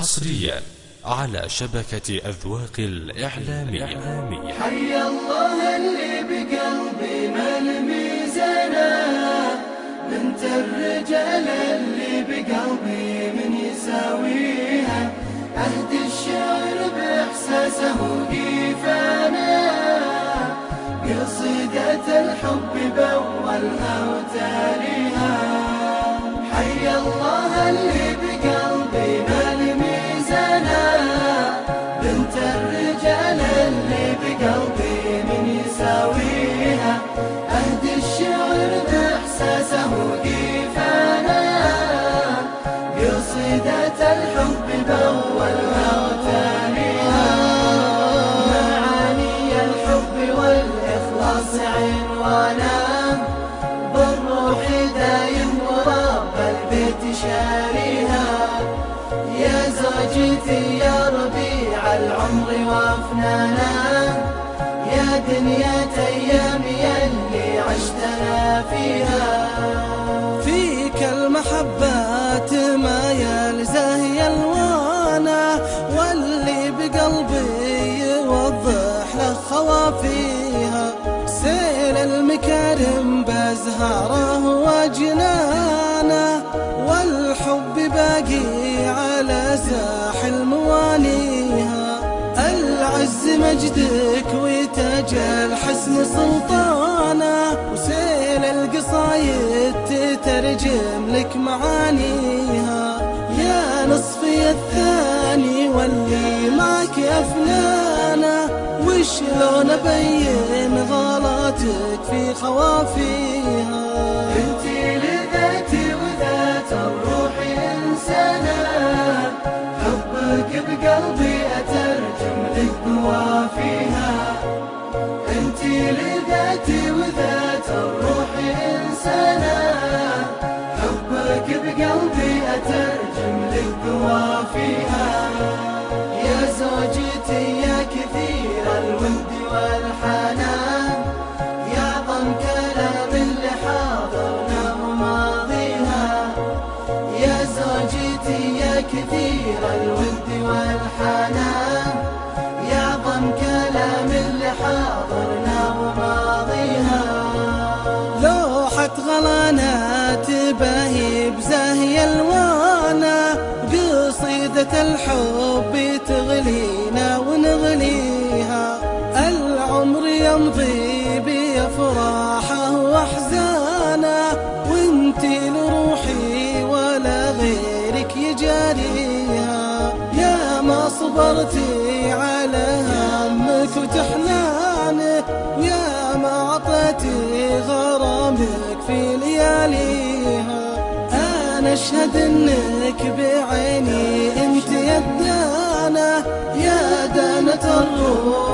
حصريا على شبكة أذواق الإعلامية. حي الله اللي بقلبي مال ميزانه، بنت الرجال اللي بقلبي من يساويها، عهد الشعر بإحساسه وقيفانه، قصيدة الحب بأولها وتاليها. حي الله اللي بقلبي مال ميزانه، بنت الرجال اللي بقلبي من يساويها، عهد الشعر بإحساسه وقيفانه، قصيدة الحب بأولها وتاليها. معاني الحب والإخلاص عنوانه، بالروح دايم ورب البيت شاريها. يا زوجتي يا ربيع العمر وافنانا، يا دنيا ايامي اللي عشتنا فيها. فيك المحبات ما يلزه الوانه، واللي بقلبي يوضح له خوافيها. سيل المكارم بازهاره وجنانه، والحب باقي على ساحل موانيها. العز مجدك وتاج الحسن سلطانه، وسيل القصايد تترجم لك معانيها. يا نصفي الثاني واللي معك أفنانه، وشلون أبين غلاتك في خوافيها. انتي لذاتي وذات الروح إنسانة، حبك بقلبي أترجم لك قوافيها. انتي لذاتي وذات الروح إنسانة، حبك بقلبي أترجم لك قوافيها. يا زوجتي يا كثير الود والحنان، يا أعظم كلام اللي حاضرنا وماضيها. يا زوجتي يا كثير الود والحنان، يا أعظم كلام اللي حاضرنا وماضيها. لوحة غلانات باهي بزاهي الوانه، قصيدة الحب تغلينا ونغليها. العمر يمضي بأفراحه وأحزانه، وانتي لروحي ولا غيرك يجاريها. يا ما صبرتي على همك وتحنانه، ويا ما عطيتي غرامك في لياليها. أنا أشهد إنك بعيني أنت يا الدانة، يا دانة الروح